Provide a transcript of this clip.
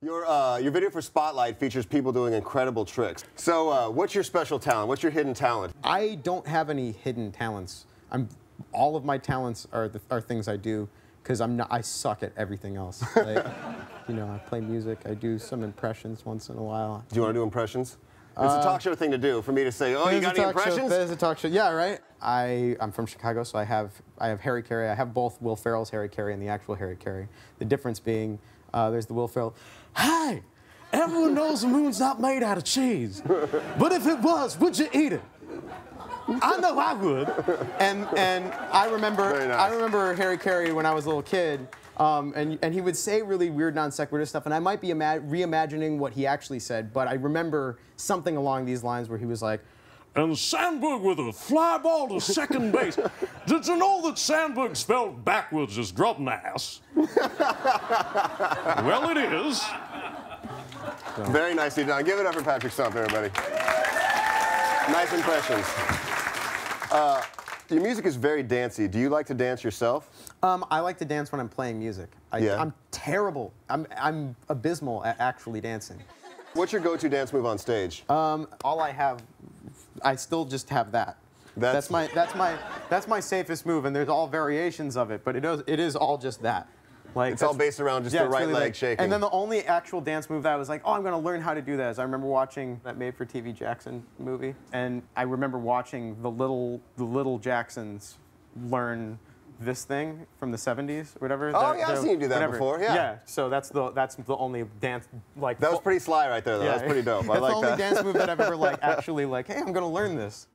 Your video for Spotlight features people doing incredible tricks. So what's your special talent? What's your hidden talent? I don't have any hidden talents. All of my talents are things I do because I suck at everything else. Like, you know, I play music. I do some impressions once in a while. Do you want to do impressions? It's a talk show thing to do for me to say, oh, you got any impressions? There's a talk show. Yeah, right. I'm from Chicago, so I have Harry Carey. I have both Will Ferrell's Harry Carey and the actual Harry Carey. The difference being, there's the Will Ferrell. Hey, everyone knows the moon's not made out of cheese, but if it was, would you eat it? I know I would. And I remember Harry Carey when I was a little kid. And he would say really weird non sequitur stuff, and I might be reimagining what he actually said, but I remember something along these lines where he was like, and Sandberg with a fly ball to second base. Did you know that Sandberg spelled backwards is dropping ass? Well, it is. So. Very nicely done. Give it up for Patrick Stump, everybody. Nice impressions. Your music is very dancey. Do you like to dance yourself? I like to dance when I'm playing music. I'm terrible. I'm abysmal at actually dancing. What's your go-to dance move on stage? All I have, I still just have that. That's my safest move, and there's all variations of it, but it is all just that. Like, it's all based around just the right really leg shaking. And then the only actual dance move that I was like, oh, I'm going to learn how to do that is I remember watching that made-for-TV Jackson movie, and I remember watching the little Jacksons learn this thing from the 70s or whatever. Oh, yeah, I've seen you do that before, yeah. Yeah, so that's the only dance, like... That was pretty sly right there, though. Yeah, that was pretty dope. I like that. That's the only dance move that I've ever, like, actually, like, hey, I'm going to learn this.